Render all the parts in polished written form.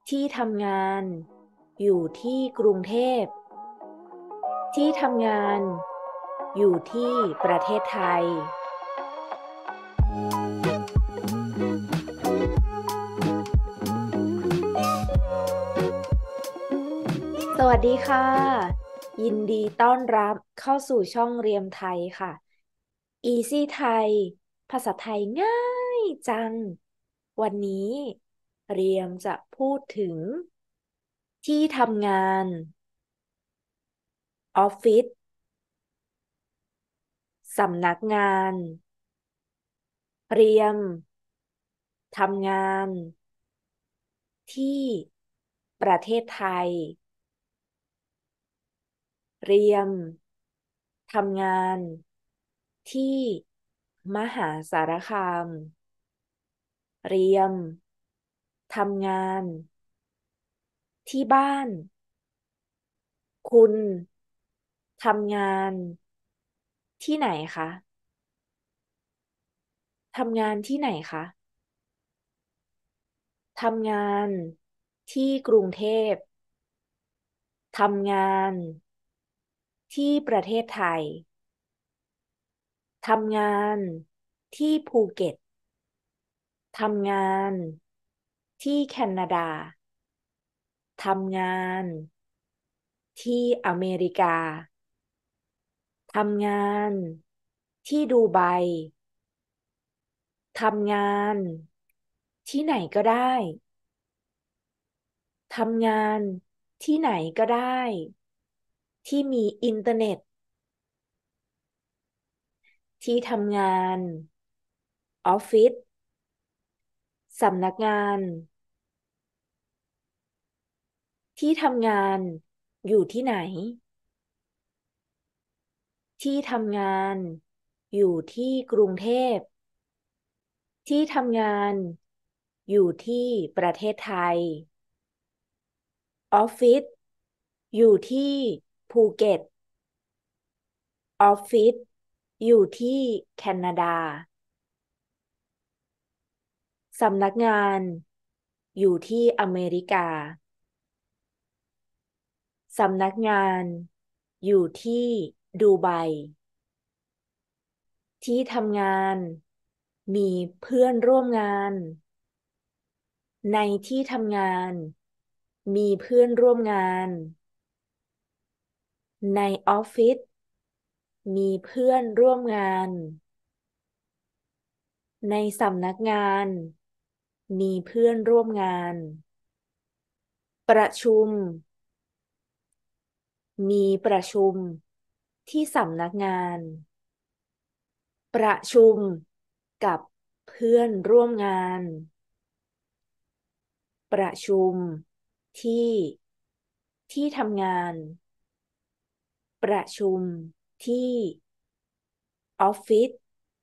ที่ทำงานอยู่ที่กรุงเทพที่ทำงานอยู่ที่ประเทศไทยสวัสดีค่ะยินดีต้อนรับเข้าสู่ช่องเรียมไทยค่ะ Easy ไทยภาษาไทยง่ายจังวันนี้เรียมจะพูดถึงที่ทำงานออฟฟิศสำนักงานเรียมทำงานที่ประเทศไทยเรียมทำงานที่มหาสารคามเรียมทำงานที่บ้านคุณทำงานที่ไหนคะทำงานที่ไหนคะทำงานที่กรุงเทพทำงานที่ประเทศไทยทำงานที่ภูเก็ตทำงานที่แคนาดาทำงานที่อเมริกาทำงานที่ดูไบทำงานที่ไหนก็ได้ทำงานที่ไหนก็ได้ที่มีอินเทอร์เน็ตที่ทำงานออฟฟิศสำนักงานที่ทำงานอยู่ที่ไหนที่ทำงานอยู่ที่กรุงเทพที่ทำงานอยู่ที่ประเทศไทยออฟฟิศอยู่ที่ภูเก็ตออฟฟิศอยู่ที่แคนาดาสำนักงานอยู่ที่อเมริกาสำนักงานอยู่ที่ดูไบที่ทำงานมีเพื่อนร่วมงานในที่ทำงานมีเพื่อนร่วมงานในออฟฟิศมีเพื่อนร่วมงานในสำนักงานมีเพื่อนร่วมงานประชุมมีประชุมที่สำนักงานประชุมกับเพื่อนร่วมงานประชุมที่ที่ทำงานประชุมที่ออฟฟิศ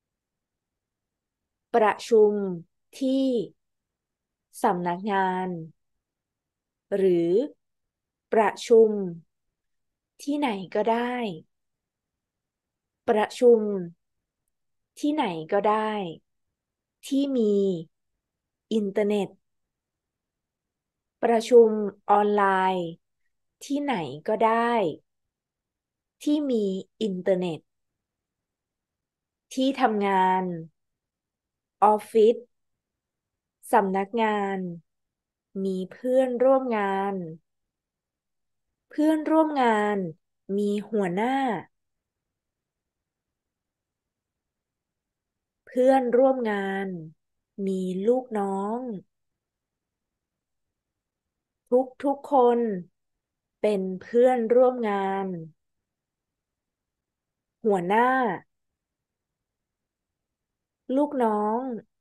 ประชุมที่สำนักงานหรือประชุมที่ไหนก็ได้ประชุมที่ไหนก็ได้ที่มีอินเทอร์เน็ตประชุมออนไลน์ที่ไหนก็ได้ที่มีอินเทอร์เน็ตที่ทำงานออฟฟิศสำนักงานมีเพื่อนร่วมงานเพื่อนร่วมงานมีหัวหน้าเพื่อนร่วมงานมีลูกน้องทุกคนเป็นเพื่อนร่วมงานหัวหน้าลูกน้อง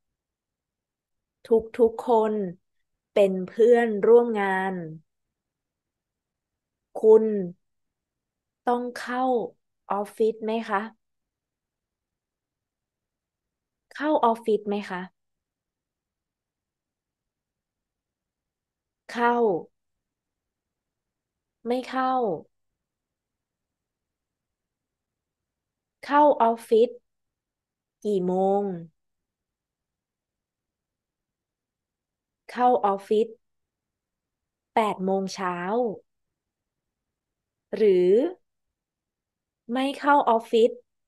ทุกคนเป็นเพื่อนร่วมงานคุณต้องเข้าออฟฟิศไหมคะเข้าออฟฟิศไหมคะเข้าไม่เข้าเข้าออฟฟิศกี่โมงเข้าออฟฟิศ 8 โมงเช้าหรือไม่เข้าออฟฟิศ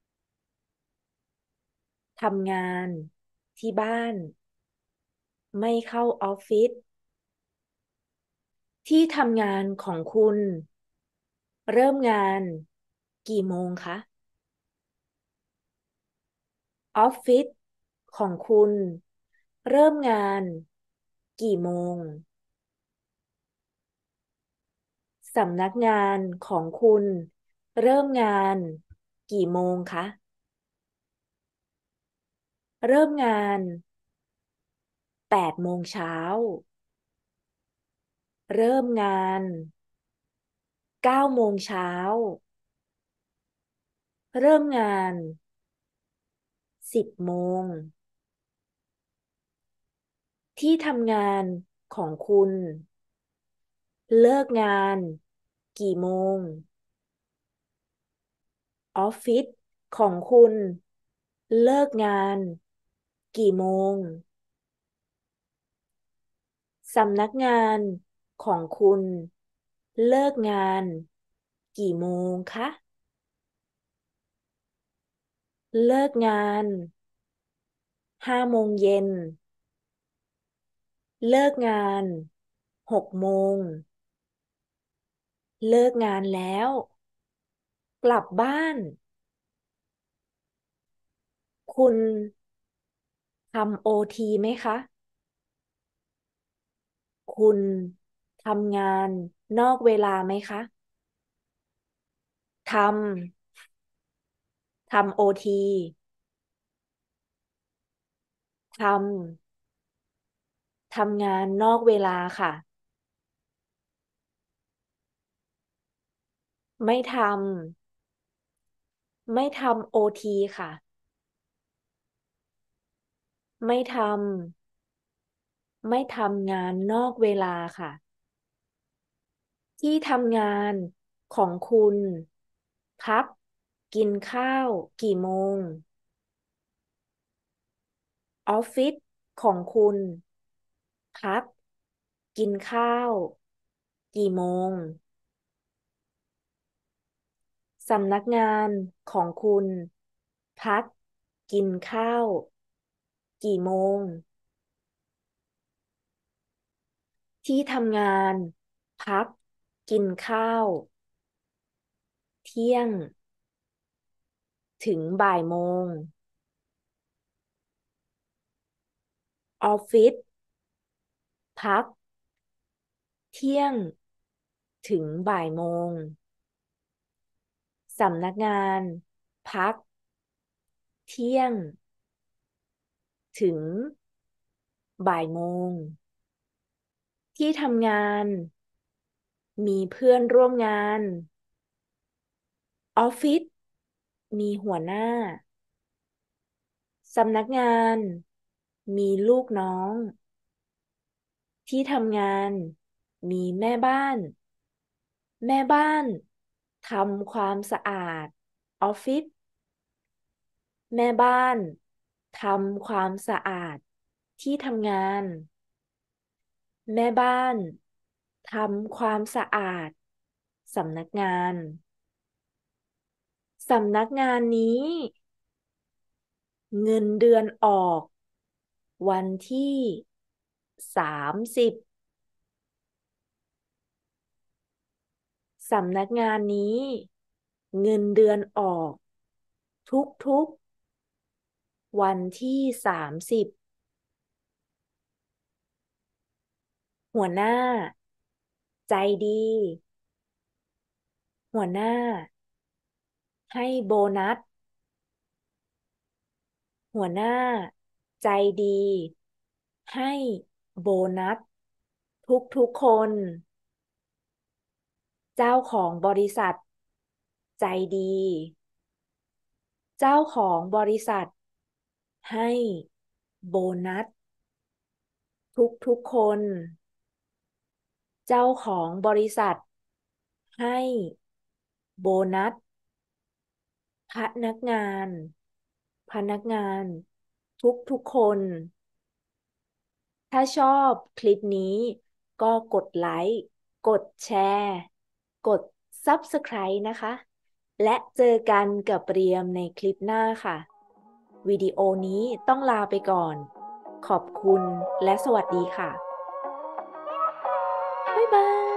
ทำงานที่บ้านไม่เข้าออฟฟิศที่ทำงานของคุณเริ่มงานกี่โมงคะออฟฟิศของคุณเริ่มงานกี่โมงสำนักงานของคุณเริ่มงานกี่โมงคะเริ่มงาน8 โมงเช้าเริ่มงาน9 โมงเช้าเริ่มงาน10 โมงที่ทำงานของคุณเลิกงานกี่โมงออฟฟิศของคุณเลิกงานกี่โมงสำนักงานของคุณเลิกงานกี่โมงคะเลิกงาน5 โมงเย็นเลิกงาน6 โมงเลิกงานแล้วกลับบ้านคุณทำโอทีไหมคะคุณทำงานนอกเวลาไหมคะททำโอทีทำงานนอกเวลาค่ะไม่ไม่ทำโอทีค่ะไม่ไม่ทำงานนอกเวลาค่ะที่ทำงานของคุณพักกินข้าวกี่โมงออฟฟิศของคุณพักกินข้าวกี่โมงสำนักงานของคุณพักกินข้าวกี่โมงที่ทำงานพักกินข้าวเที่ยงถึงบ่ายโมงออฟฟิศพักเที่ยงถึงบ่ายโมงสำนักงานพักเที่ยงถึงบ่ายโมงที่ทำงานมีเพื่อนร่วมงานออฟฟิศมีหัวหน้าสำนักงานมีลูกน้องที่ทำงานมีแม่บ้านแม่บ้านทำความสะอาดออฟฟิศแม่บ้านทำความสะอาดที่ทำงานแม่บ้านทำความสะอาดสำนักงานสำนักงานนี้เงินเดือนออกวันที่30สำนักงานนี้เงินเดือนออกทุกๆวันที่30หัวหน้าใจดีหัวหน้าให้โบนัสหัวหน้าใจดีให้โบนัสทุกๆคนเจ้าของบริษัทใจดีเจ้าของบริษัทให้โบนัสทุกๆคนเจ้าของบริษัทให้โบนัสพนักงานพนักงานทุกๆคนถ้าชอบคลิปนี้ก็กดไลค์กดแชร์ กด Subscribe นะคะ และเจอกันกับเรียมในคลิปหน้าค่ะ วิดีโอนี้ต้องลาไปก่อน ขอบคุณและสวัสดีค่ะ บ๊ายบาย